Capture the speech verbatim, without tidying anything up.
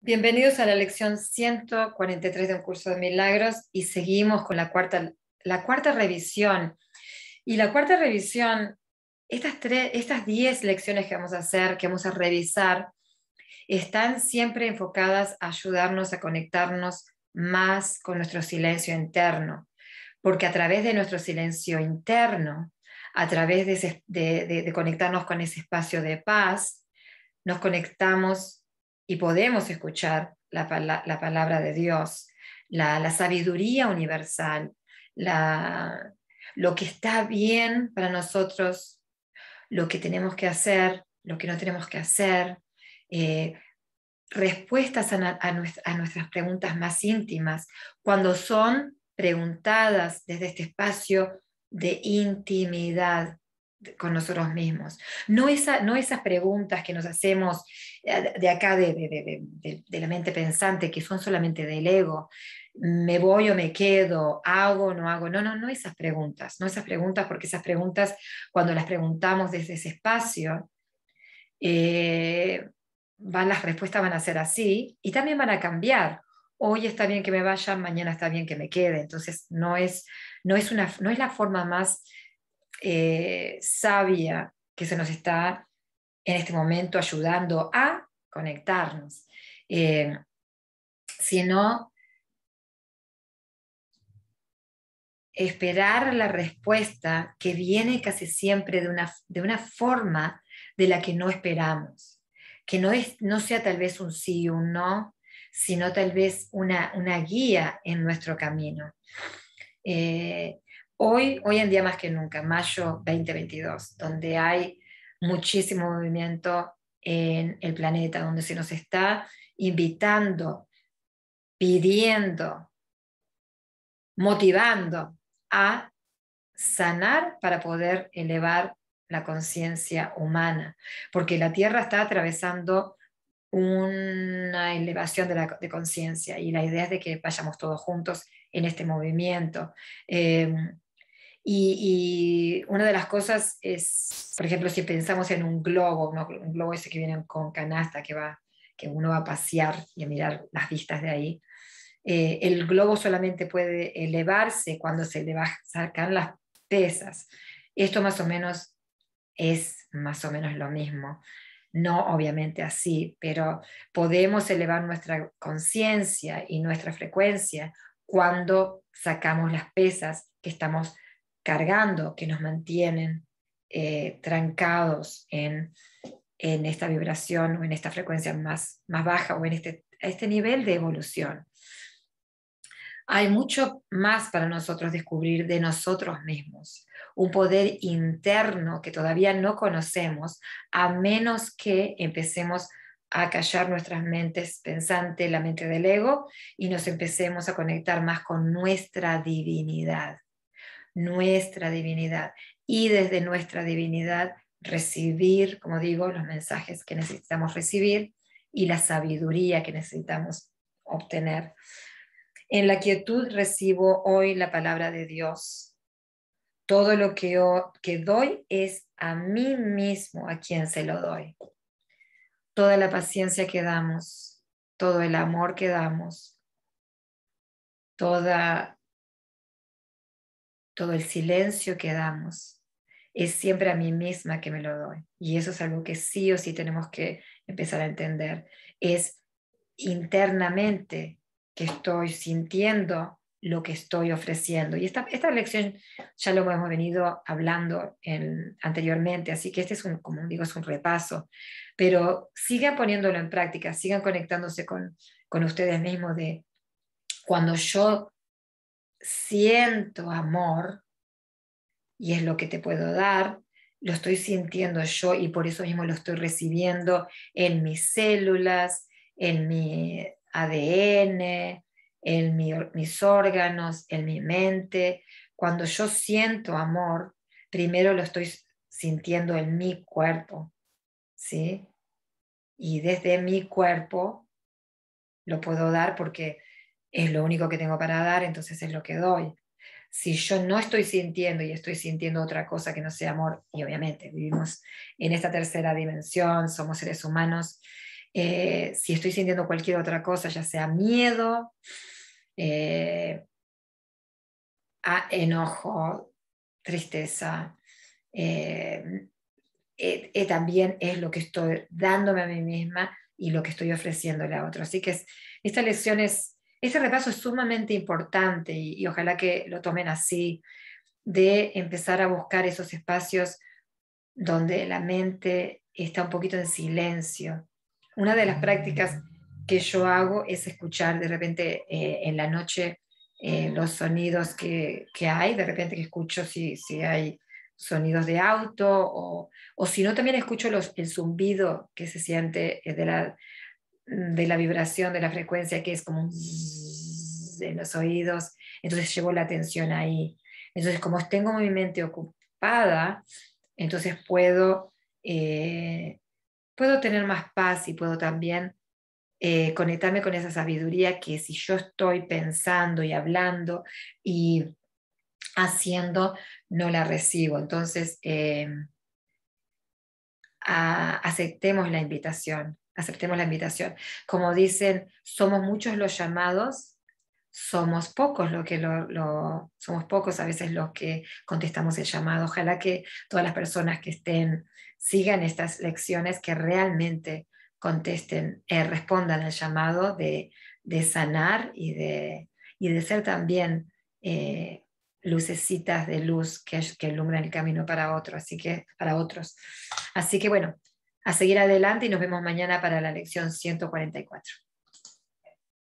Bienvenidos a la lección ciento cuarenta y tres de Un Curso de Milagros y seguimos con la cuarta, la cuarta revisión. Y la cuarta revisión, estas, tres, estas diez lecciones que vamos a hacer, que vamos a revisar, están siempre enfocadas a ayudarnos a conectarnos más con nuestro silencio interno, porque a través de nuestro silencio interno, a través de, ese, de, de, de conectarnos con ese espacio de paz, nos conectamos y podemos escuchar la, la palabra de Dios, la, la sabiduría universal, la, lo que está bien para nosotros, lo que tenemos que hacer, lo que no tenemos que hacer, eh, respuestas a, a, nuestra, a nuestras preguntas más íntimas, cuando son preguntadas desde este espacio de intimidad con nosotros mismos. No, esa, no esas preguntas que nos hacemos de acá, de, de, de, de, de la mente pensante, que son solamente del ego. ¿Me voy o me quedo? ¿Hago o no hago? No, no, no esas preguntas. No esas preguntas, porque esas preguntas, cuando las preguntamos desde ese espacio, eh, van, las respuestas van a ser así y también van a cambiar. Hoy está bien que me vaya, mañana está bien que me quede. Entonces, no es, no es, una, no es la forma más Eh, sabia que se nos está en este momento ayudando a conectarnos, eh, sino esperar la respuesta que viene casi siempre de una, de una forma de la que no esperamos, que no, es, no sea tal vez un sí o un no, sino tal vez una, una guía en nuestro camino. Eh, Hoy, hoy en día más que nunca, mayo veinte veintidós, donde hay muchísimo movimiento en el planeta, donde se nos está invitando, pidiendo, motivando a sanar para poder elevar la conciencia humana, porque la Tierra está atravesando una elevación de, la, de conciencia y la idea es de que vayamos todos juntos en este movimiento. Eh, Y, y, una de las cosas es, por ejemplo, si pensamos en un globo, ¿no? Un globo ese que viene con canasta, que, va, que uno va a pasear y a mirar las vistas de ahí, eh, el globo solamente puede elevarse cuando se le sacan las pesas. Esto más o menos es más o menos lo mismo. No obviamente así, pero podemos elevar nuestra conciencia y nuestra frecuencia cuando sacamos las pesas que estamos cargando, que nos mantienen eh, trancados en, en esta vibración o en esta frecuencia más, más baja o en este, este nivel de evolución. Hay mucho más para nosotros descubrir de nosotros mismos, un poder interno que todavía no conocemos, a menos que empecemos a callar nuestras mentes pensantes, la mente del ego, y nos empecemos a conectar más con nuestra divinidad, nuestra divinidad, y desde nuestra divinidad recibir, como digo, los mensajes que necesitamos recibir y la sabiduría que necesitamos obtener. En la quietud recibo hoy la palabra de Dios. Todo lo que, yo, que doy es a mí mismo a quien se lo doy. Toda la paciencia que damos, todo el amor que damos, toda, todo el silencio que damos, es siempre a mí misma que me lo doy. Y eso es algo que sí o sí tenemos que empezar a entender. Es internamente que estoy sintiendo lo que estoy ofreciendo. Y esta, esta lección ya lo hemos venido hablando en, anteriormente, así que este es un, como digo, es un repaso. Pero sigan poniéndolo en práctica, sigan conectándose con, con ustedes mismos de cuando yo siento amor, y es lo que te puedo dar, lo estoy sintiendo yo y por eso mismo lo estoy recibiendo en mis células, en mi A D N, en mi, mis órganos, en mi mente. Cuando yo siento amor, primero lo estoy sintiendo en mi cuerpo, ¿sí? Y desde mi cuerpo lo puedo dar porque es lo único que tengo para dar, entonces es lo que doy. Si yo no estoy sintiendo y estoy sintiendo otra cosa que no sea amor, y obviamente vivimos en esta tercera dimensión, somos seres humanos, Eh, si estoy sintiendo cualquier otra cosa, ya sea miedo, eh, a- enojo, tristeza, eh, eh, eh, también es lo que estoy dándome a mí misma y lo que estoy ofreciéndole a otro. Así que es, esta lección es, este repaso es sumamente importante y, y ojalá que lo tomen así, de empezar a buscar esos espacios donde la mente está un poquito en silencio. Una de las prácticas que yo hago es escuchar de repente eh, en la noche eh, los sonidos que, que hay, de repente que escucho si, si hay sonidos de auto o, o si no también escucho los, el zumbido que se siente eh, de la, de la vibración de la frecuencia que es como un zzzz en los oídos, entonces llevo la atención ahí. Entonces como tengo mi mente ocupada, entonces puedo, eh, puedo tener más paz y puedo también eh, conectarme con esa sabiduría que si yo estoy pensando y hablando y haciendo, no la recibo. Entonces, eh, a- aceptemos la invitación, aceptemos la invitación. Como dicen, somos muchos los llamados, somos pocos lo que lo, lo- somos pocos a veces los que contestamos el llamado. Ojalá que todas las personas que estén sigan estas lecciones, que realmente contesten, eh, respondan al llamado de, de sanar y de, y de ser también eh, lucecitas de luz que, que iluminan el camino para otros. Así que, para otros. Así que bueno, a seguir adelante y nos vemos mañana para la lección ciento cuarenta y cuatro.